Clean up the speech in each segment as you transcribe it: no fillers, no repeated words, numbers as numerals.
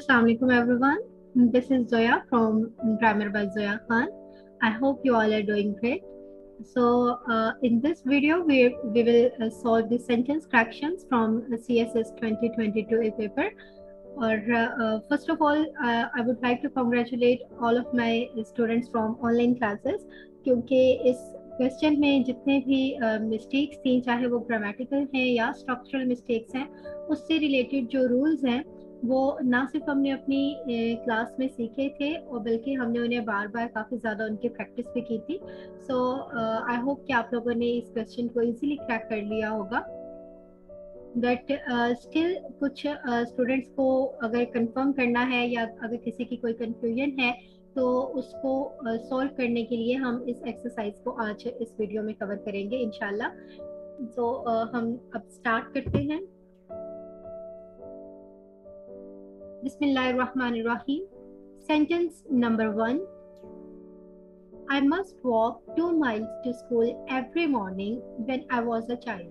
Assalamu alaikum everyone. This is Zoya from Grammar by Zoya Khan. I hope you all are doing great. So in this video we will solve the sentence corrections from CSS 2022 A paper. Or first of all, I would like to congratulate all of my students from online classes क्योंकि इस question में जितने भी mistakes थी, चाहे वो grammatical हैं या स्ट्रक्चरल मिस्टेक्स हैं, उससे रिलेटेड जो रूल्स हैं वो ना सिर्फ हमने अपनी क्लास में सीखे थे और बल्कि हमने उन्हें बार बार काफ़ी ज़्यादा उनकी प्रैक्टिस भी की थी. सो आई होप कि आप लोगों ने इस क्वेश्चन को इजीली क्रैक कर लिया होगा. बट स्टिल कुछ स्टूडेंट्स को अगर कंफर्म करना है या अगर किसी की कोई कंफ्यूजन है तो उसको सॉल्व करने के लिए हम इस एक्सरसाइज को आज इस वीडियो में कवर करेंगे इंशाल्लाह. तो हम अब स्टार्ट करते हैं. बिस्मिल्लाहिर्रहमानिर्रहीम. Sentence number 1. I must walk 2 miles to school every morning when I was a child.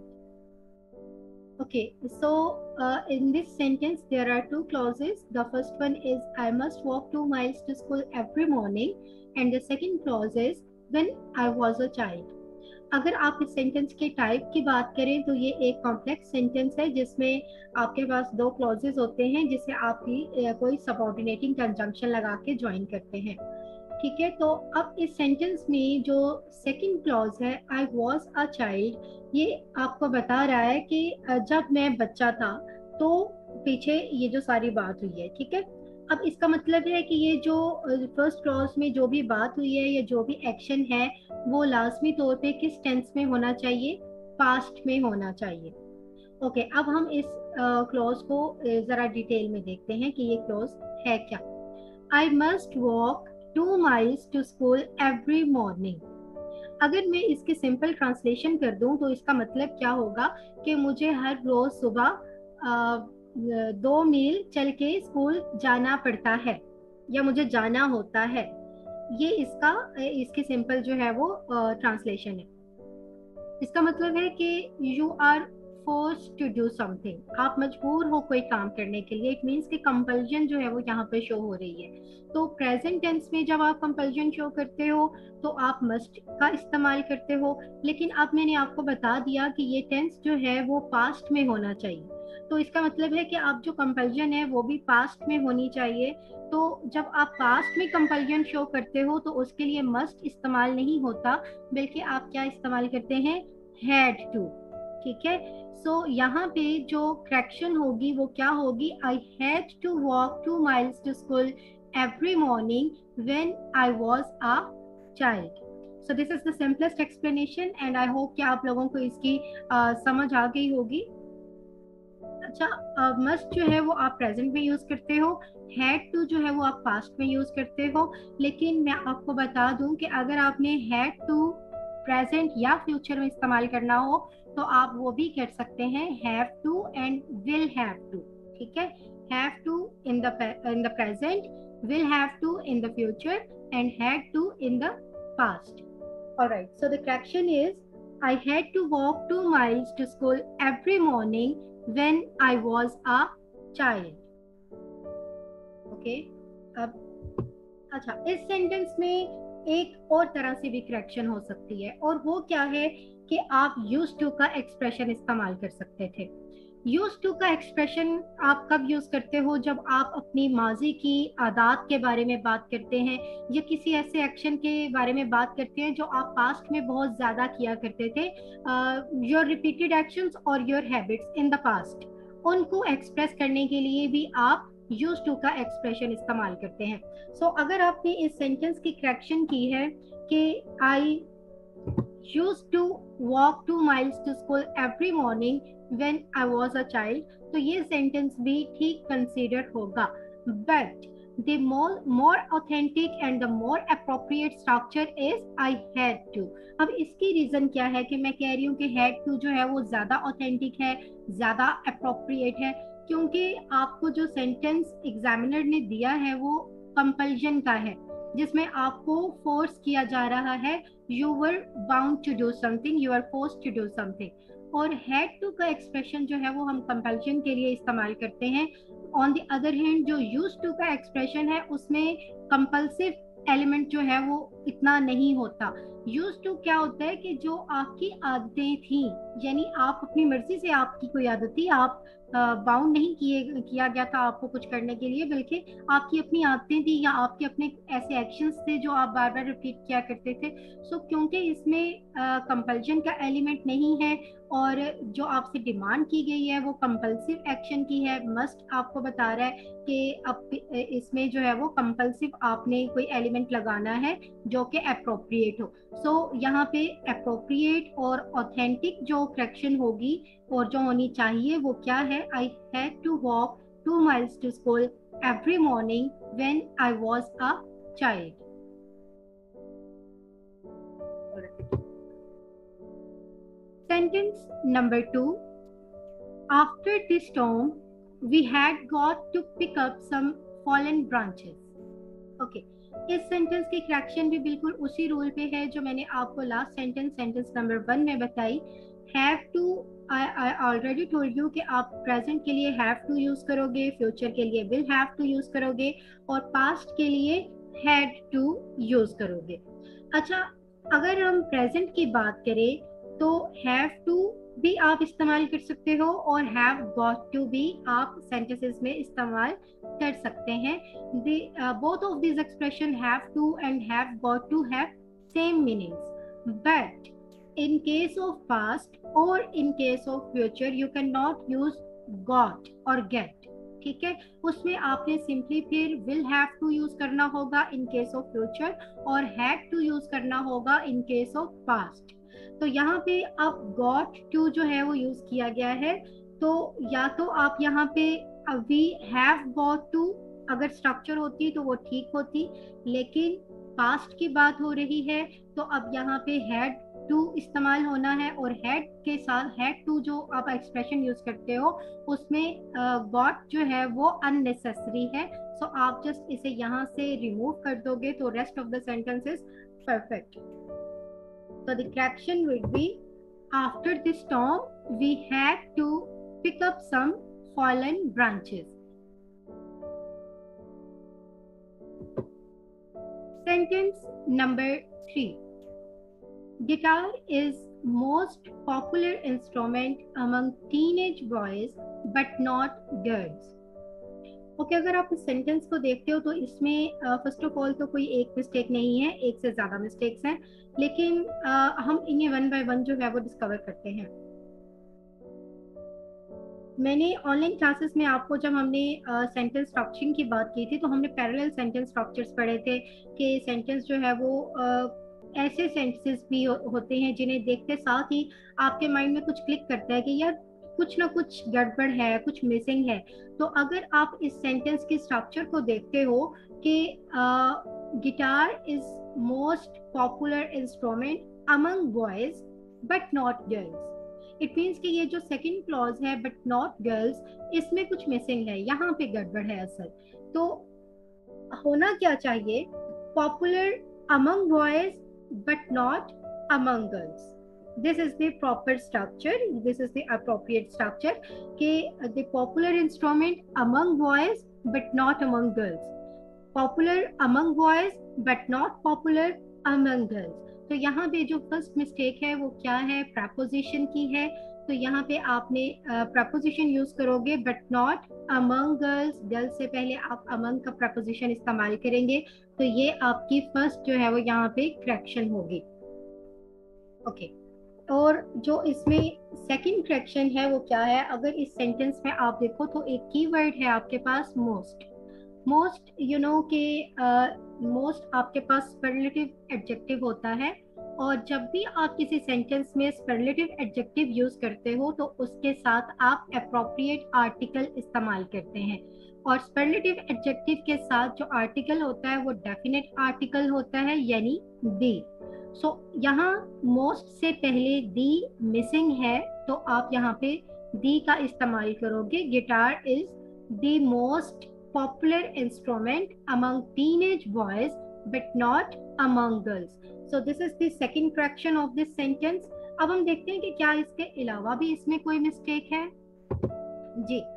Okay, so in this sentence there are two clauses. The first one is I must walk 2 miles to school every morning, and the second clause is when I was a child. अगर आप इस sentence के type की बात करें तो ये एक कॉम्प्लेक्स सेंटेंस है जिसमें आपके पास दो क्लॉजेस होते हैं जिसे आप कोई सबऑर्डिनेटिंग कंजंक्शन लगा के ज्वाइन करते हैं. ठीक है, तो अब इस सेंटेंस में जो सेकंड क्लॉज है आई वॉज अ चाइल्ड, ये आपको बता रहा है कि जब मैं बच्चा था तो पीछे ये जो सारी बात हुई है. ठीक है, अब इसका मतलब है कि ये जो फर्स्ट क्लॉज में जो भी बात हुई है या जो भी एक्शन है वो लाजमी तौर पे किस टेंस में होना चाहिए? पास्ट में होना चाहिए. ओके, अब हम इस क्लॉज को जरा डिटेल में देखते हैं कि ये क्लॉज है क्या. I must walk 2 miles to school every morning. अगर मैं इसके सिंपल ट्रांसलेशन कर दूं तो इसका मतलब क्या होगा कि मुझे हर रोज सुबह 2 मील चल के स्कूल जाना पड़ता है या मुझे जाना होता है. ये इसकी सिंपल जो है वो ट्रांसलेशन है. इसका मतलब है कि you are force to do something, आप मजबूर हो कोई काम करने के लिए. इट मीन्स कि कंपल्जन जो है वो यहाँ पे शो हो रही है. तो प्रेजेंट टेंस में जब आप कंपल्जन शो करते हो तो आप मस्ट का इस्तेमाल करते हो, लेकिन अब मैंने आपको बता दिया कि ये टेंस जो है वो पास्ट में होना चाहिए. तो इसका मतलब है कि आप जो कंपल्जन है वो भी पास्ट में होनी चाहिए. तो जब आप पास्ट में कंपल्जन शो करते हो तो उसके लिए मस्ट इस्तेमाल नहीं होता, बल्कि आप क्या इस्तेमाल करते हैं? Had to. ठीक है, सो यहाँ पे जो करेक्शन होगी वो क्या होगी? I had to walk 2 miles to school every morning when I was a child. So this is the simplest explanation and I hope कि आप लोगों को इसकी समझ आ गई होगी. अच्छा, मस्ट जो है वो आप प्रेजेंट में यूज करते हो, हैड टू जो है वो आप पास्ट में यूज करते हो. लेकिन मैं आपको बता दूं कि अगर आपने हैड टू प्रेजेंट या फ्यूचर में इस्तेमाल करना हो तो आप वो भी कर सकते हैं, have to and will have to. ठीक है, have to in the present, will have to in the future and had to in the past. Alright, so the correction is I had to walk 2 miles to school every morning when I was a child. Okay, अब अच्छा, इस sentence में एक और तरह से भी correction हो सकती है और वो क्या है कि आप यूज टू का एक्सप्रेशन इस्तेमाल कर सकते थे. यूज टू का एक्सप्रेशन आप कब यूज करते हो? जब आप अपनी माजी की आदत के बारे में बात करते हैं या किसी ऐसे एक्शन के बारे में बात करते हैं जो आप पास्ट में बहुत ज्यादा किया करते थे. योर रिपीटेड एक्शंस और your habits in the past, उनको एक्सप्रेस करने के लिए भी आप यूज टू का एक्सप्रेशन इस्तेमाल करते हैं. सो अगर आपने इस सेंटेंस की करेक्शन की है कि आई used to walk 2 miles to school every morning when I was a child, तो ये सेंटेंस भी ठीक कंसीडर होगा. But the more authentic and the more appropriate structure is I had to. अब इसकी रीजन क्या है कि मैं कह रही हूँ कि had to जो है वो ज्यादा ऑथेंटिक है, ज्यादा अप्रोप्रिएट है, क्योंकि आपको जो सेंटेंस एग्जामिनर ने दिया है वो कंपल्जन का है जिसमें आपको फोर्स किया जा रहा है. You were bound to do something, you are forced to do something. और हैड टू का एक्सप्रेशन जो है वो हम कंपल्शन के लिए इस्तेमाल करते हैं ऑन द अदर हैंड जो यूज टू का एक्सप्रेशन है उसमें कंपल्सिव एलिमेंट जो है वो इतना नहीं होता। यूज टू क्या होता है कि जो आपकी आदतें थी, यानी आप अपनी मर्जी से, आपकी कोई आदत थी, आप बाउंड नहीं किया गया था आपको कुछ करने के लिए, बल्कि आपकी अपनी आदतें थी या आपके अपने ऐसे एक्शंस थे जो आप बार बार रिपीट किया करते थे। सो क्योंकि इसमें कंपल्शन का एलिमेंट नहीं है और जो आपसे डिमांड की गई है वो कंपल्सिव एक्शन की है, मस्ट आपको बता रहा है कि अब इसमें जो है वो कंपल्सिव आपने कोई एलिमेंट लगाना है जो कि अप्रोप्रिएट हो। सो यहाँ पे अप्रोप्रिएट और ऑथेंटिक जो करेक्शन होगी और जो होनी चाहिए वो क्या है, I had to walk 2 miles to school every morning when I was a child. Sentence number 2. After the storm, we had got to pick up some fallen branches. Okay. इस सेंटेंस की करेक्शन भी बिल्कुल उसी rule पे है जो मैंने आपको लास्ट सेंटेंस नंबर 1 में बताई। Have to, I already told you कि आप प्रेजेंट के लिए हैव टू यूज करोगे, फ्यूचर के लिए विल हैव टू यूज करोगे और पास्ट के लिए हैड टू यूज करोगे। अच्छा, अगर हम प्रेजेंट की बात करें तो हैव टू भी आप इस्तेमाल कर सकते हो और हैव गॉट टू भी आप सेंटेंसेस में इस्तेमाल कर सकते हैं। Both of this expression have to and have got to have same meanings, but in case of past or in case of future you cannot use got or get, ठीक है। उसमें आपने सिंपली फिर will have to यूज करना होगा in case of future और had to use करना होगा in case of past। तो यहाँ पे अब got to जो है वो यूज किया गया है, तो या तो आप यहाँ पे we have got to अगर स्ट्रक्चर होती तो वो ठीक होती, लेकिन पास्ट की बात हो रही है तो अब यहाँ पे हैड टू इस्तेमाल होना है और हैड के साथ हैड टू जो आप एक्सप्रेशन यूज करते हो उसमें गॉट जो है वो अननेसेसरी है। सो आप जस्ट इसे यहाँ से रिमूव कर दोगे तो rest of the sentence is perfect. So the correction would be after the storm we had to pick up some fallen branches. Sentence number 3. Guitar is most popular instrument among teenage boys but not girls. Okay, अगर आप इस sentence को देखते हो तो इसमें first of all तो कोई एक मिस्टेक नहीं है, एक से ज्यादा मिस्टेक्स हैं, लेकिन हम इन्हें वन बाय वन जो है वो डिस्कवर करते हैं। मैंने ऑनलाइन क्लासेस में आपको जब हमने सेंटेंस स्ट्रक्चरिंग की बात की थी तो हमने पैरेलल सेंटेंस स्ट्रक्चर्स पढ़े थे कि सेंटेंस जो है वो ऐसे सेंटेंसेस भी होते हैं जिन्हें देखते साथ ही आपके माइंड में कुछ क्लिक करता है कि यार कुछ ना कुछ गड़बड़ है, कुछ मिसिंग है। तो अगर आप इस सेंटेंस के स्ट्रक्चर को देखते हो कि guitar is most popular instrument among boys but not girls, it means कि ये जो सेकंड क्लॉज है बट नॉट गर्ल्स, इसमें कुछ मिसिंग है, यहाँ पे गड़बड़ है असल। तो होना क्या चाहिए, popular among boys but not among girls. This is the proper structure, this is the appropriate structure कि the popular instrument among boys but not among girls, popular among boys but not popular among girls। तो यहाँ पे जो first mistake है वो क्या है, preposition की है। तो यहाँ पे आपने प्रपोजिशन यूज करोगे but not among girls, girls से पहले आप अमंग का प्रपोजिशन इस्तेमाल करेंगे, तो ये आपकी फर्स्ट जो है वो यहाँ पे करेक्शन होगी। ओके, और जो इसमें सेकंड करेक्शन है वो क्या है, अगर इस सेंटेंस में आप देखो तो एक कीवर्ड है आपके पास मोस्ट। मोस्ट यू नो के मोस्ट आपके पास सुपरलेटिव एडजेक्टिव होता है और जब भी आप किसी सेंटेंस में सुपरलेटिव एडजेक्टिव यूज करते हो तो उसके साथ आप एप्रोप्रिएट आर्टिकल इस्तेमाल करते हैं और सुपरलेटिव एडजेक्टिव के साथ जो आर्टिकल होता है वो डेफिनेट आर्टिकल होता है यानी दी। सो यहाँ मोस्ट से पहले दी मिसिंग है तो आप यहाँ पे दी का इस्तेमाल करोगे। Guitar is the most popular instrument among teenage boys but not among girls. So this is the second correction of this sentence. अब हम देखते हैं कि क्या इसके अलावा भी इसमें कोई मिस्टेक है। जी,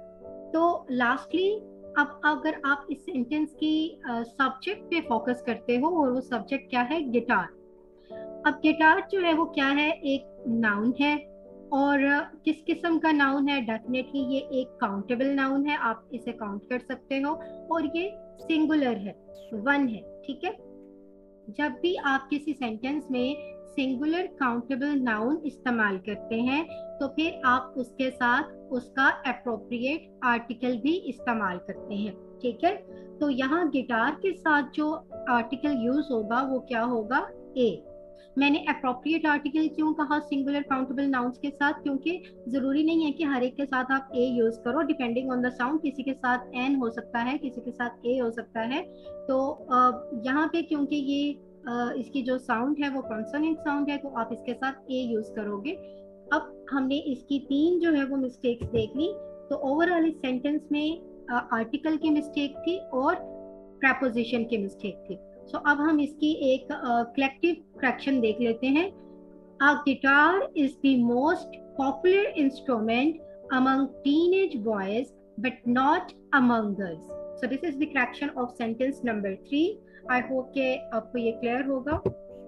तो लास्टली, अब अगर आप इस सेंटेंस की सब्जेक्ट पे फोकस करते हो, और वो सब्जेक्ट क्या है? गिटार। अब गिटार जो है वो क्या है? एक नाउन है। और किस किस्म का नाउन है? डेफिनेटली ये एक काउंटेबल नाउन है, आप इसे काउंट कर सकते हो। और ये सिंगुलर है, वन है, ठीक है। जब भी आप किसी सेंटेंस में सिंगुलर काउंटेबल नाउन इस्तेमाल करते हैं, तो फिर आप उसके साथ उसका अप्रोप्रिएट आर्टिकल भी इस्तेमाल करते हैं, ठीक है। तो यहाँ गिटार के साथ जो आर्टिकल यूज होगा वो क्या होगा? ए। मैंने अप्रोप्रिएट आर्टिकल क्यों कहा सिंगुलर काउंटेबल नाउन्स के साथ? क्योंकि जरूरी नहीं है कि हर एक के साथ आप ए यूज करो, डिपेंडिंग ऑन द साउंड। किसी के साथ एन हो सकता है, किसी के साथ ए हो सकता है। तो यहाँ पे क्योंकि ये इसकी जो साउंड है वो कॉन्सोनेंट साउंड है, तो आप इसके साथ ए यूज करोगे। अब हमने इसकी तीन जो है वो मिस्टेक्स देख ली। तो ओवरऑल इस सेंटेंस में आर्टिकल की मिस्टेक थी और प्रपोजिशन की मिस्टेक थी। सो अब हम इसकी एक कलेक्टिव करेक्शन देख लेते हैं। A guitar is the most popular instrument among teenage boys, but not among girls. So this is the correction of sentence number 3. I hope कि आपको ये clear होगा.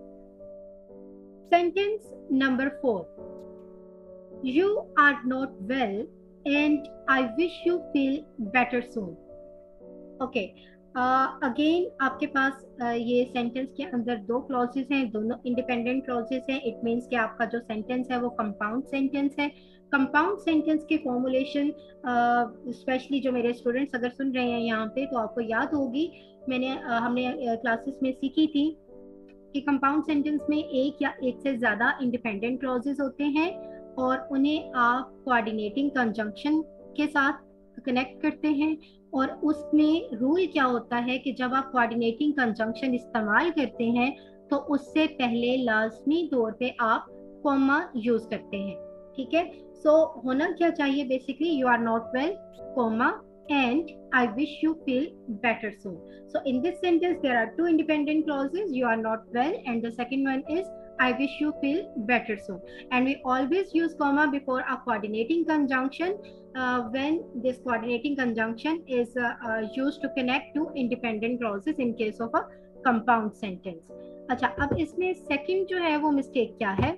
Sentence number 4. You are not well, and I wish you feel better soon. Okay, again आपके पास ये sentence के अंदर दो क्लॉजेस हैं, दोनों इंडिपेंडेंट क्लॉजेस हैं। इट मींस कि आपका जो सेंटेंस है वो कंपाउंड सेंटेंस है। कंपाउंड सेंटेंस की फॉर्मुलेशन स्पेशली जो मेरे स्टूडेंट्स अगर सुन रहे हैं यहाँ पे, तो आपको याद होगी, हमने क्लासेस में सीखी थी कि कंपाउंड सेंटेंस में एक या एक से ज्यादा इंडिपेंडेंट क्लॉजेस होते हैं, और उन्हें आप कोऑर्डिनेटिंग कंजंक्शन के साथ कनेक्ट करते हैं। और उसमें रूल क्या होता है कि जब आप कोऑर्डिनेटिंग कंजंक्शन इस्तेमाल करते हैं, तो उससे पहले लाजमी तौर पे आप कॉमा यूज करते हैं, ठीक है। सो होना क्या चाहिए? Basically, you are not well, comma, and I wish you feel better soon. So in this sentence there are two independent clauses, you are not well, and the second one is I wish you feel better soon. And we always use comma before a coordinating conjunction when this coordinating conjunction is used to connect two independent clauses in case of a compound sentence. अच्छा, अब इसमें second जो है वो mistake क्या है?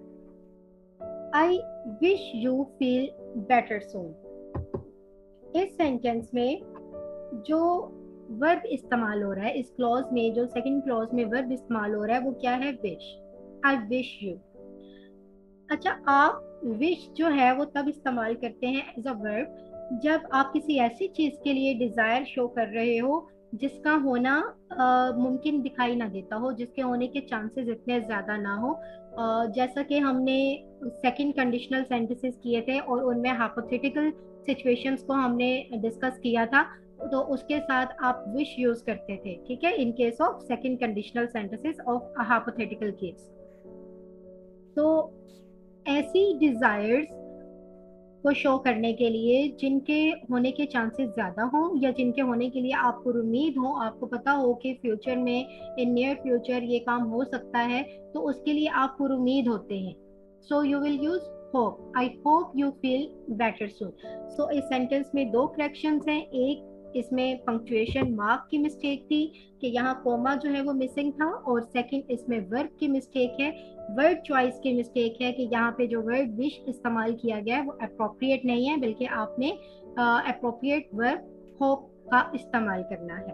I wish you feel better soon. इस sentence में जो वर्ब इस्तेमाल हो रहा है, इस क्लॉज में जो सेकंड क्लॉज में वर्ब इस्तेमाल हो रहा है वो क्या है? विश। I wish you. अच्छा, आप विश जो है वो तब इस्तेमाल करते हैं एज अ वर्ब जब आप किसी ऐसी चीज के लिए डिजायर शो कर रहे हो जिसका होना मुमकिन दिखाई ना देता हो, जिसके होने के चांसेस इतने ज्यादा ना हो। जैसा कि हमने सेकंड कंडीशनल सेंटेंसेस किए थे और उनमें हाइपोथेटिकल सिचुएशंस को हमने डिस्कस किया था, तो उसके साथ आप विश यूज करते थे, ठीक है, in case of second conditional sentences of a hypothetical case. तो ऐसी डिजायर्स को शो करने के लिए जिनके होने के चांसेस ज्यादा हों, या जिनके होने के लिए आपको उम्मीद हो, आपको पता हो कि फ्यूचर में, इन नियर फ्यूचर ये काम हो सकता है, तो उसके लिए आप उम्मीद होते हैं। So you will use hope. I hope you feel better soon. So इस सेंटेंस में दो करेक्शंस हैं। एक, इसमें पंक्चुएशन मार्क की मिस्टेक थी कि यहाँ कोमा जो है वो मिसिंग था, और सेकंड इसमें वर्ब की मिस्टेक है, वर्ड चॉइस की मिस्टेक है कि यहाँ पे जो वर्ड विश इस्तेमाल किया गया है वो अप्रोप्रिएट नहीं है, बल्कि आपने अप्रोप्रिएट वर्ब होप का इस्तेमाल करना है।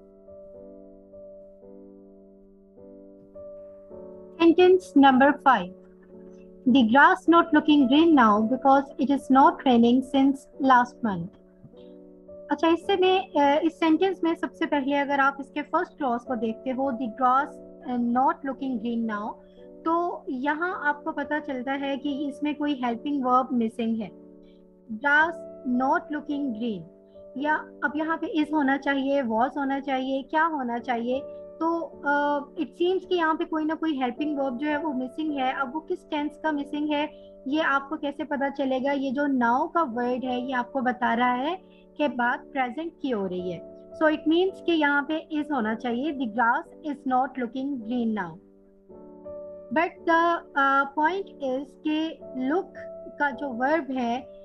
Sentence number 5. The grass not looking green now because it is not raining since last month. अच्छा, इससे में इस सेंटेंस में सबसे पहले अगर आप इसके फर्स्ट क्लॉज को देखते हो, the grass not looking green now, तो यहाँ आपको पता चलता है कि इसमें कोई हेल्पिंग वर्ब मिसिंग है। ग्रास नॉट लुकिंग ग्रीन, या अब यहाँ पे इज होना चाहिए, वॉज होना चाहिए, क्या होना चाहिए? तो इट सीम्स कि यहाँ पे कोई ना कोई हेल्पिंग वर्ब जो है वो मिसिंग है। अब वो किस टेंस का मिसिंग है ये आपको कैसे पता चलेगा? ये जो नाउ का वर्ड है ये आपको बता रहा है कि बात प्रेजेंट की हो रही है। सो इट मीन्स कि यहाँ पे इज होना चाहिए, the grass is not looking green now. But the point is के लुक का जो वर्ब है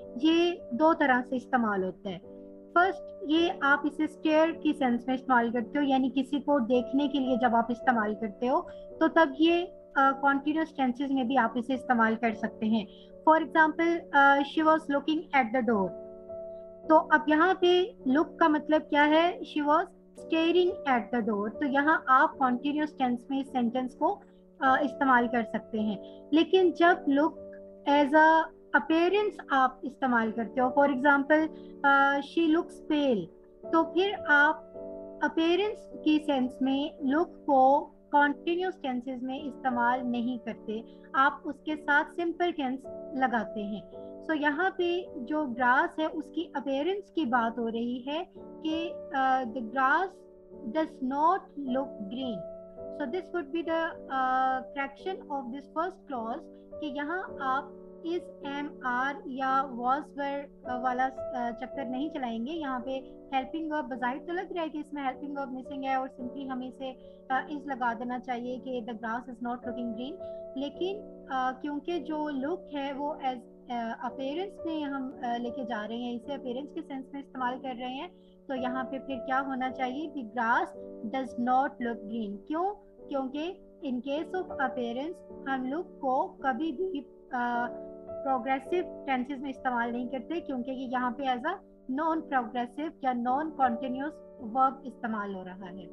ये दो तरह से इस्तेमाल होता है। फर्स्ट, ये आप इसे स्टेयर की सेंस में इस्तेमाल करते हो, यानी किसी को देखने के लिए जब आप इस्तेमाल करते हो तो तब ये कॉन्टिन्यूस टेंसेस में भी आप इसे इस्तेमाल कर सकते हैं। For example, she was looking at the door. तो अब यहाँ पे लुक का मतलब क्या है, she was staring at the door. तो यहाँ आप कॉन्टिन्यूस टेंस में इस सेंटेंस को इस्तेमाल कर सकते हैं। लेकिन जब लुक एज अ अपेयरेंस आप इस्तेमाल करते हो, for example she looks pale, तो फिर आप अपेयरेंस की सेंस में लुक को कॉन्टिन्यूस टेंसेस में इस्तेमाल नहीं करते, आप उसके साथ सिंपल टेंस लगाते हैं। सो यहाँ पे जो ग्रास है उसकी अपेयरेंस की बात हो रही है कि the grass does not look green. So this would be the correction of this first clause कि यहाँ आप इज, एम, आर या वॉज वर वाला चक्कर नहीं चलाएंगे। यहाँ पे हेल्पिंग वर्ब बजाहिर तो लग रहा है कि इसमें हेल्पिंग वर्ब मिसिंग है और सिंपली हमें इसे इज लगा देना चाहिए कि the grass is not looking green. लेकिन क्योंकि जो लुक है वो एज अपेयरेंस में हम लेके जा रहे हैं, इसे अपेयरेंस के सेंस में इस्तेमाल कर रहे हैं, तो यहाँ पे फिर क्या होना चाहिए, the grass does not look green. क्यों? क्योंकि इन केस ऑफ अपेयरेंस हम लुक को कभी भी प्रोग्रेसिव टेंसेस में इस्तेमाल नहीं करते, क्योंकि ये यहाँ पे एज अ नॉन प्रोग्रेसिव या नॉन कॉन्टिन्यूस वर्ब इस्तेमाल हो रहा है।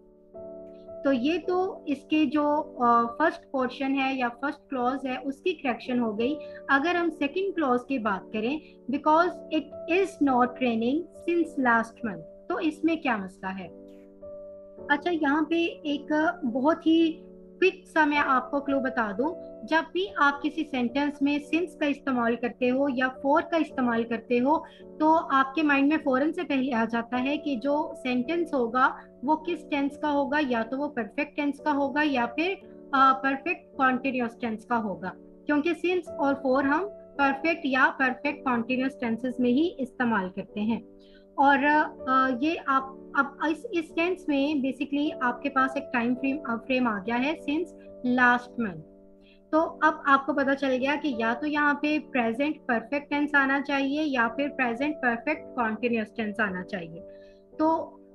तो ये तो इसके जो फर्स्ट पोर्शन है या फर्स्ट क्लॉज है उसकी करेक्शन हो गई। अगर हम सेकंड क्लॉज की बात करें, because it is not raining since last month, तो इसमें क्या मसला है? अच्छा, यहाँ पे एक बहुत ही क्विक सा मैं आपको क्लू बता दूं। जब भी आप किसी सेंटेंस में सिंस का इस्तेमाल करते हो या फॉर का इस्तेमाल करते हो, तो आपके माइंड में फौरन से पहले आ जाता है कि जो सेंटेंस होगा वो किस टेंस का होगा, या तो वो परफेक्ट टेंस का होगा या फिर परफेक्ट कॉन्टिन्यूस टेंस का होगा, क्योंकि सिंस और फॉर हम परफेक्ट या परफेक्ट कॉन्टिन्यूस टेंसेस में ही इस्तेमाल करते हैं। और ये आप अब इस टेंस में बेसिकली आपके पास एक टाइम फ्रेम आ गया है सिंस लास्ट मंथ। तो अब आपको पता चल गया कि या तो यहाँ पे प्रेजेंट परफेक्ट टेंस आना चाहिए या फिर प्रेजेंट परफेक्ट कॉन्टिन्यूस टेंस आना चाहिए। तो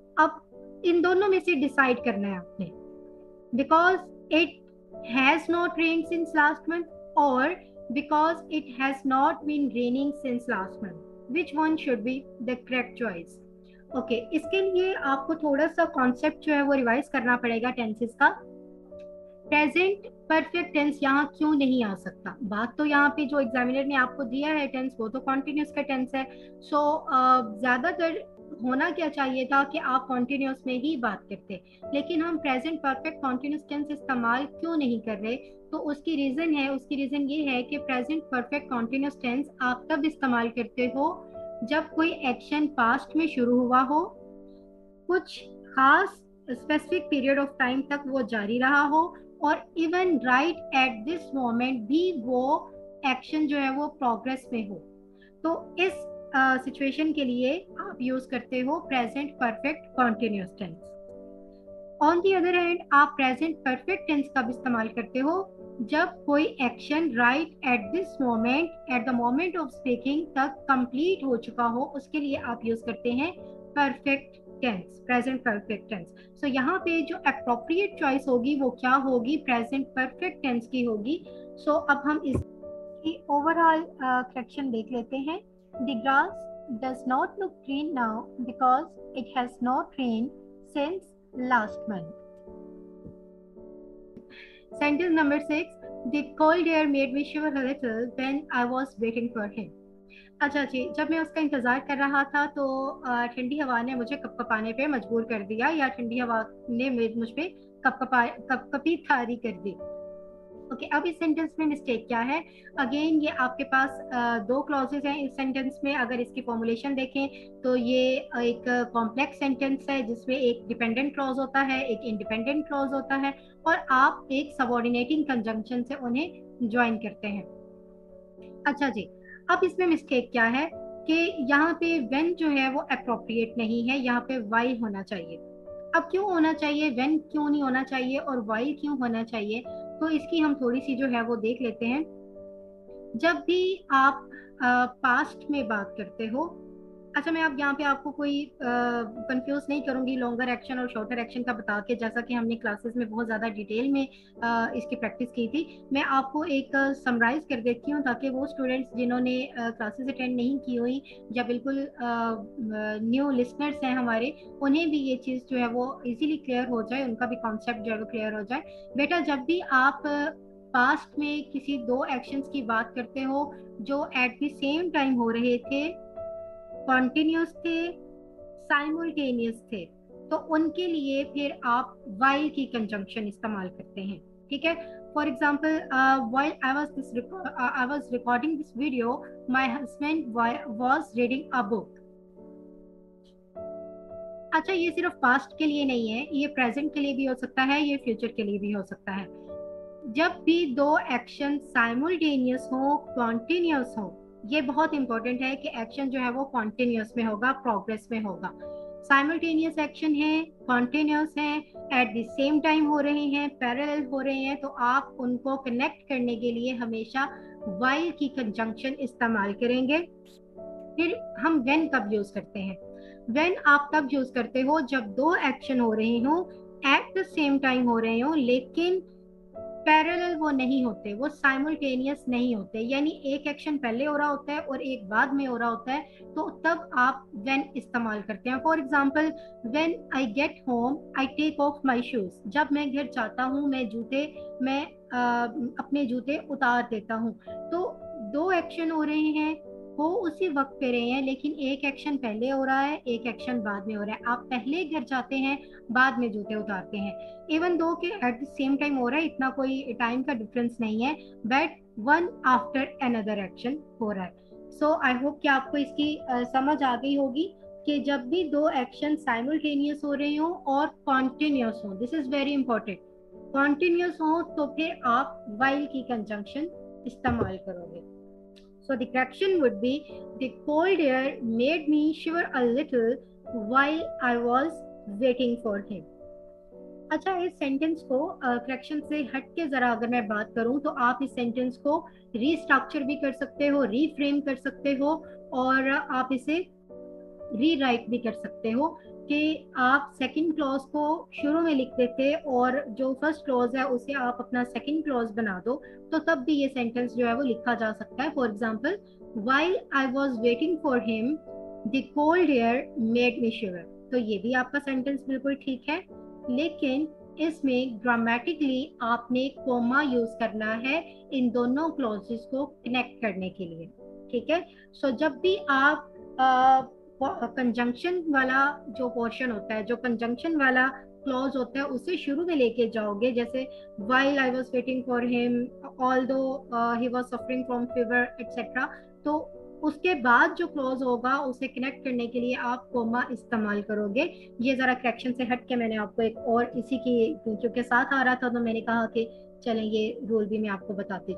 अब इन दोनों में से डिसाइड करना है आपने, because it has not rain since last month और because it has not been raining since last month, which one should be the correct choice? Okay, इसके लिए आपको थोड़ा सा कॉन्सेप्ट जो है वो रिवाइज करना पड़ेगा टेंसेस का। प्रेजेंट परफेक्ट टेंस यहाँ क्यों नहीं आ सकता? बात तो यहाँ पे जो एग्जामिनर ने आपको दिया है टेंस वो तो कॉन्टिन्यूस का टेंस है। सो ज्यादातर होना क्या चाहिए था कि आप कॉन्टिन्यूस में ही बात करते, लेकिन हम प्रेजेंट परफेक्ट कॉन्टिन्यूस टेंस इस्तेमाल क्यों नहीं कर रहे? तो उसकी रीजन ये है कि प्रेजेंट परफेक्ट कॉन्टिन्यूस टेंस आप तब इस्तेमाल करते हो जब कोई एक्शन पास्ट में शुरू हुआ हो, कुछ खास स्पेसिफिक पीरियड ऑफ टाइम तक वो जारी रहा हो, और even right at this moment भी वो एक्शन जो है वो प्रोग्रेस में हो। तो इस सिचुएशन के लिए आप यूज करते हो present perfect continuous tense. On the other hand, आप प्रेजेंट परफेक्ट टेंस कब इस्तेमाल करते हो? जब कोई action right at this moment, at the moment of speaking तक कंप्लीट हो चुका हो, उसके लिए आप यूज करते हैं perfect tense, present perfect tense. So यहाँ पे जो अप्रोप्रिएट चॉइस होगी वो क्या होगी? प्रेजेंट परफेक्ट टेंस की होगी। सो अब हम इसकी ओवरऑल करेक्शन देख लेते हैं। The grass does not look green now because it has not rained since last month. Sentence number 6. The cold air made me shiver a little when I was waiting for him. अच्छा जी, जब मैं उसका इंतजार कर रहा था तो ठंडी हवा ने मुझे कपकपाने पे मजबूर कर दिया, या ठंडी हवा ने मुझ पे कपकपी थारी कर दी। ओके, अब इस सेंटेंस में मिस्टेक क्या है? अगेन ये आपके पास दो क्लॉजेज हैं इस सेंटेंस में। अगर इसकी फॉर्मुलेशन देखें तो ये एक कॉम्प्लेक्स सेंटेंस है जिसमें एक डिपेंडेंट क्लॉज होता है, एक इंडिपेंडेंट क्लॉज होता है, और आप एक सबऑर्डिनेटिंग कंजंक्शन से उन्हें ज्वाइन करते हैं। अच्छा जी, अब इसमें मिस्टेक क्या है कि यहाँ पे व्हेन जो है वो अप्रोप्रिएट नहीं है, यहाँ पे वाइल होना चाहिए। अब क्यों होना चाहिए, व्हेन क्यों नहीं होना चाहिए और वाइल क्यों होना चाहिए? तो इसकी हम थोड़ी सी जो है वो देख लेते हैं। जब भी आप पास्ट में बात करते हो, अच्छा मैं अब यहाँ पे आपको कोई कंफ्यूज नहीं करूंगी लॉन्गर एक्शन और शॉर्टर एक्शन का बता के, जैसा कि हमने क्लासेस में बहुत ज़्यादा डिटेल में इसकी प्रैक्टिस की थी। मैं आपको एक समराइज कर देती हूँ ताकि वो स्टूडेंट्स जिन्होंने क्लासेस अटेंड नहीं की हुई या बिल्कुल न्यू लिसनर्स हैं हमारे, उन्हें भी ये चीज़ जो है वो इजीली क्लियर हो जाए, उनका भी कॉन्सेप्ट जो है वो क्लियर हो जाए। बेटा जब भी आप पास्ट में किसी दो एक्शंस की बात करते हो जो एट द सेम टाइम हो रहे थे, कॉन्टिन्यूस थे, साइमल्टेनियस थे, तो उनके लिए फिर आप वाइल की कंजंक्शन इस्तेमाल करते हैं। ठीक है, for example while I was recording this video, my husband was reading a book. अच्छा ये सिर्फ पास्ट के लिए नहीं है, ये प्रेजेंट के लिए भी हो सकता है, ये फ्यूचर के लिए भी हो सकता है। जब भी दो एक्शन साइमल्टेनियस हो, कॉन्टिन्यूस हो, ये बहुत इंपॉर्टेंट है कि एक्शन जो है वो कॉन्टिन्यूस में होगा, प्रोग्रेस में होगा। साइमल्टेनियस एक्शन है, कॉन्टिन्यूस है, एट द सेम टाइम हो रहे हैं, पैरेलल हो रहे हैं, तो आप उनको कनेक्ट करने के लिए हमेशा वाइल की कंजंक्शन इस्तेमाल करेंगे। फिर हम व्हेन कब यूज करते हैं? व्हेन आप तब यूज करते हो जब दो एक्शन हो रहे हो, एट द सेम टाइम हो रहे हो, लेकिन पैरेलल वो नहीं होते, वो साइमल्टेनियस नहीं होते, यानी एक एक्शन पहले हो रहा होता है और एक बाद में हो रहा होता है, तो तब आप व्हेन इस्तेमाल करते हैं। For example, when I get home I take off my shoes, जब मैं घर जाता हूँ मैं अपने जूते उतार देता हूँ। तो दो एक्शन हो रहे हैं, वो उसी वक्त पे रहे हैं, लेकिन एक एक्शन पहले हो रहा है, एक एक्शन बाद में हो रहा है। आप पहले घर जाते हैं, बाद में जूते उतारते हैं, इवन दो के एट द सेम टाइम हो रहा है, इतना कोई टाइम का डिफरेंस नहीं है, but one after another action हो रहा है। सो आई होप कि आपको इसकी समझ आ गई होगी कि जब भी दो एक्शन साइमल्टेनियस हो रहे हो और कॉन्टिन्यूस हो, this is very important, continuous हो तो फिर आप वाइल की कंजंक्शन इस्तेमाल करोगे। So the correction would be, the cold air made me shiver a little while I was waiting for him. अच्छा इस सेंटेंस को करेक्शन से हट के जरा अगर मैं बात करूं तो आप इस सेंटेंस को रीस्ट्रक्चर भी कर सकते हो, रीफ्रेम कर सकते हो, और आप इसे रीराइट भी कर सकते हो कि आप सेकंड क्लॉज को शुरू में लिख देते और जो फर्स्ट क्लॉज है उसे आप अपना सेकंड क्लॉज बना दो, तो तब भी ये सेंटेंस जो है वो लिखा जा सकता है। For example, while I was waiting for him, the cold air made me shiver, तो ये भी आपका सेंटेंस बिल्कुल ठीक है, लेकिन इसमें ग्रामेटिकली आपने कोमा यूज करना है इन दोनों क्लॉजेस को कनेक्ट करने के लिए। ठीक है, सो जब भी आप कंजंक्शन वाला जो पोर्शन होता है, जो कंजंक्शन वाला क्लॉज होता है, उसे शुरू में लेके जाओगे, जैसे while I was waiting for him, although he was suffering from fever etc, तो उसके बाद जो क्लॉज होगा उसे कनेक्ट करने के लिए आप कोमा इस्तेमाल करोगे। ये जरा करेक्शन से हट के मैंने आपको एक और इसी की, क्योंकि साथ आ रहा था तो मैंने कहा कि चलें ये रूल भी मैं आपको बताते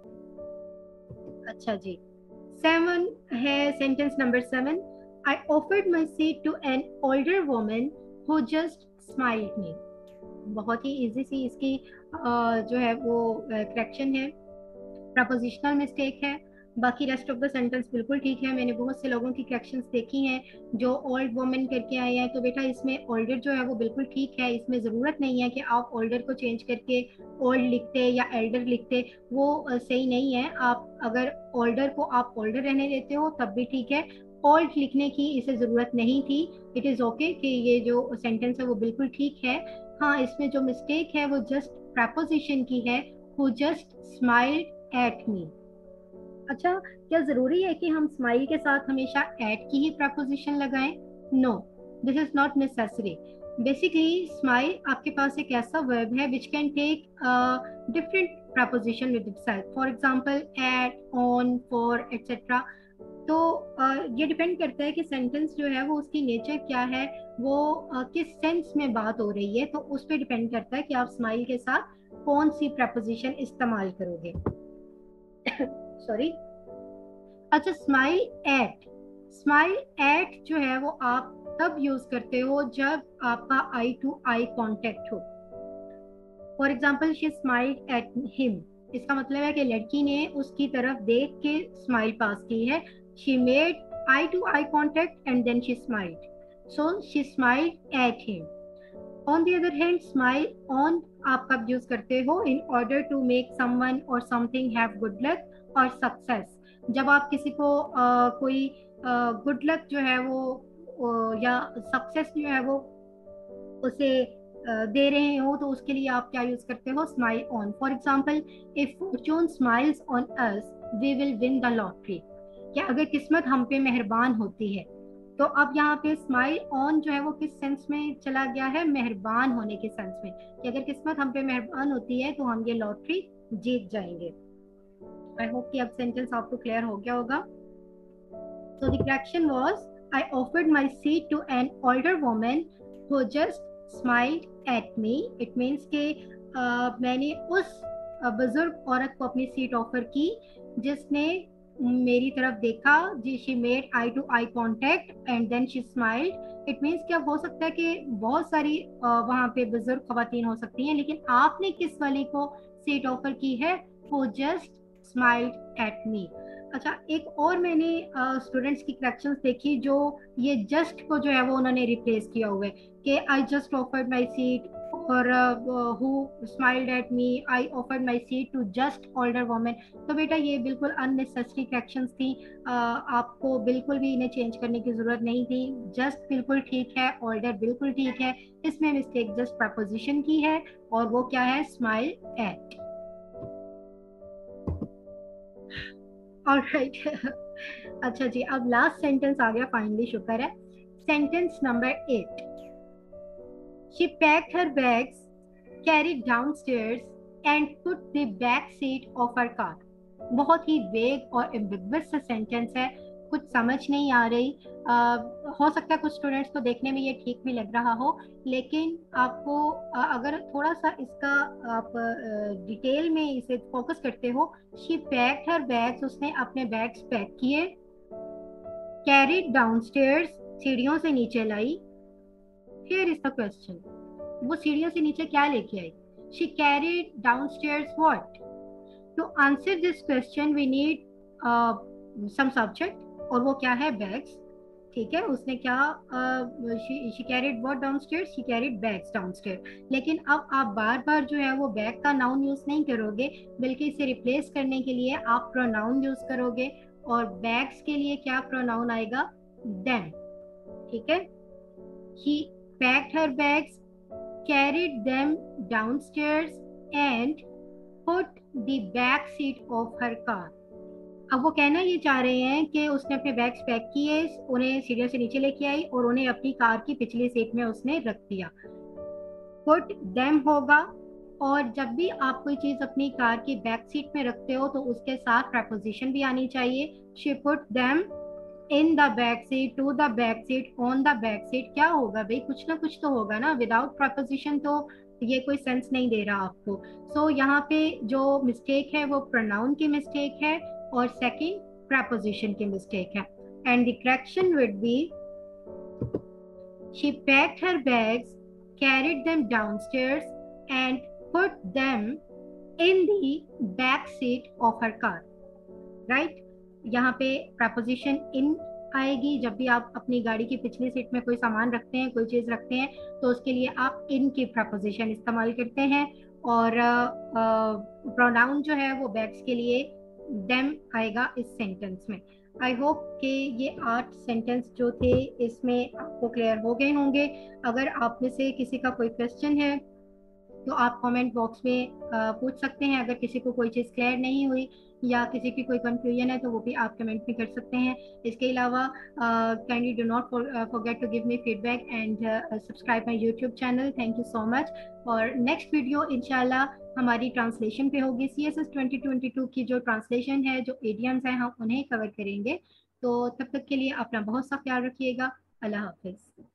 चलूं। अच्छा जी, 7 है sentence number 7, I offered my seat to an older woman who just smiled me। बहुत ही इजी सी इसकी जो है वो करेक्शन है, प्रपोजिशनल मिस्टेक है, बाकी रेस्ट ऑफ द सेंटेंस बिल्कुल ठीक है। मैंने बहुत से लोगों की करेक्शंस देखी हैं जो ओल्ड वुमेन करके आए हैं, तो बेटा इसमें ओल्डर जो है वो बिल्कुल ठीक है, इसमें ज़रूरत नहीं है कि आप ओल्डर को चेंज करके ओल्ड लिखते या एल्डर लिखते, वो सही नहीं है। आप अगर ओल्डर को आप ओल्डर रहने देते हो तब भी ठीक है, ओल्ड लिखने की इसे ज़रूरत नहीं थी। इट इज़ ओके कि ये जो सेंटेंस है वो बिल्कुल ठीक है। हाँ, इसमें जो मिस्टेक है वो जस्ट प्रपोजिशन की है, who just smiled at me। अच्छा, क्या जरूरी है कि हम स्माइल के साथ हमेशा एट की ही प्रपोजिशन लगाएं? No, this is not necessary. Basically smile आपके पास एक ऐसा वर्ब है which can take different preposition with itself, for example at, on, for etcetera. तो ये डिपेंड करता है कि सेंटेंस जो है वो उसकी नेचर क्या है, वो किस सेंस में बात हो रही है, तो उस पर डिपेंड करता है कि आप स्माइल के साथ कौन सी प्रपोजिशन इस्तेमाल करोगे। सॉरी। अच्छा, स्माइल एट जो है वो आप तब यूज करते हो जब आपका आई टू आई कांटेक्ट हो। For example, she smiled at him, इसका मतलब है कि लड़की ने उसकी तरफ देख के स्माइल पास की है. She made eye to eye contact and then she smiled. So she smiled at him. On the other hand, smile on आप कब यूज करते हो in order to make someone or something have good luck or success. जब आप किसी को कोई good luck जो है वो या सक्सेस जो है वो उसे दे रहे हो तो उसके लिए आप क्या यूज करते हो? Smile on. For example, if fortune smiles on us we will win the lottery. क्या अगर किस्मत हम पे मेहरबान होती है. तो अब यहाँ पे स्माइल ऑन जो है वो किस सेंस में चला गया है? मेहरबान होने के सेंस में, कि अगर किस्मत हम पे मेहरबान होती है तो हम ये लॉटरी जीत जाएंगे. आई होप कि अब सेंटेंस आपको क्लियर हो गया होगा. So the correction was, I offered my seat to an older woman who just smiled at me. It means कि मैंने उस बुजुर्ग औरत को अपनी सीट ऑफर की जिसने मेरी तरफ देखा. जी, she made eye to eye contact and then she smiled. It means कि अब हो सकता है कि बहुत सारी वहाँ पे बुजुर्ग खवातीन हो सकती हैं, लेकिन आपने किस वाली को सीट ऑफर की है? Who just smiled at me. अच्छा, एक और मैंने स्टूडेंट्स की करेक्शंस देखी जो ये जस्ट को जो है वो उन्होंने रिप्लेस किया हुआ है कि I just offered my seat और who smiled at me, I offered my seat to just older women. तो बेटा ये बिल्कुल अननेसेसरी करेक्शंस थी. आपको बिल्कुल भी इन्हें चेंज करने की जरूरत नहीं थी. जस्ट बिल्कुल ठीक है, ओल्डर बिल्कुल ठीक है. इसमें मिस्टेक जस्ट प्रपोजिशन की है और वो क्या है? Smile at. ऑलराइट. अच्छा जी, अब लास्ट सेंटेंस आ गया फाइनली, शुक्र है. Sentence number 8. She packed her bags, carried downstairs and put the back seat of her car. बहुत ही वेग और एम्बिगुअस सा सेंटेंस है, कुछ समझ नहीं आ रही. हो सकता है कुछ स्टूडेंट्स को देखने में ये ठीक भी लग रहा हो, लेकिन आपको अगर थोड़ा सा इसका आप डिटेल में इसे फोकस करते हो. शी पैक्ड हर बैग्स, उसने अपने बैग्स पैक किए. कैरिड डाउनस्टेयर्स, सीढ़ियों से नीचे लाई. हियर इज द क्वेश्चन, वो सीढ़ियों से नीचे क्या लेके आई? She carried downstairs what? To answer this question we need some subject, और वो क्या है? बैग्स. ठीक है, उसने क्या she carried what downstairs? She carried bags downstair. लेकिन अब आप बार बार जो है वो बैग का नाउन यूज नहीं करोगे, बल्कि इसे रिप्लेस करने के लिए आप प्रोनाउन यूज करोगे. और बैग्स के लिए क्या प्रोनाउन आएगा? देम. ठीक है. He packed her bags, carried them downstairs and put the back seat of her car. अब वो कहना ये चाह रहे हैं कि उसने अपने बैग्स पैक किए, उन्हें सीढ़ियों से नीचे लेके आई और उन्हें अपनी कार की पिछली सीट में उसने रख दिया. पुट देम होगा, और जब भी आप कोई चीज अपनी कार की बैक सीट में रखते हो तो उसके साथ प्रपोजिशन भी आनी चाहिए. She put them in the back seat, to the back seat, on the back seat. क्या होगा भाई? कुछ ना कुछ तो होगा ना. विदाउट प्रपोजिशन तो ये कोई सेंस नहीं दे रहा आपको. सो यहाँ पे जो मिस्टेक है वो प्रोनाउन की मिस्टेक है और सेकंड प्रपोजिशन की मिस्टेक है. And the correction would be, she packed her bags, carried them downstairs and put them in the back seat of her car. Right? यहाँ पे preposition in आएगी. जब भी आप अपनी गाड़ी की पिछली सीट में कोई सामान रखते हैं, कोई चीज रखते हैं, तो उसके लिए आप in की preposition इस्तेमाल करते हैं. और प्रोनाउन जो है वो बैग्स के लिए them आएगा इस सेंटेंस में. आई होप कि ये 8 सेंटेंस जो थे इसमें आपको क्लियर हो गए होंगे. अगर आप में से किसी का कोई क्वेश्चन है तो आप कमेंट बॉक्स में पूछ सकते हैं. अगर किसी को कोई चीज़ क्लियर नहीं हुई या किसी की कोई कंफ्यूजन है तो वो भी आप कमेंट में कर सकते हैं. इसके अलावा kindly do not forget to give me feedback and subscribe my YouTube channel. Thank you so much. और नेक्स्ट वीडियो इंशाल्लाह हमारी ट्रांसलेशन पे होगी. CSS 2022 की जो ट्रांसलेशन है, जो इडियम्स हैं, हम उन्हें कवर करेंगे. तो तब तक के लिए अपना बहुत सा ख्याल रखिएगा. अल्लाह हाफिज़.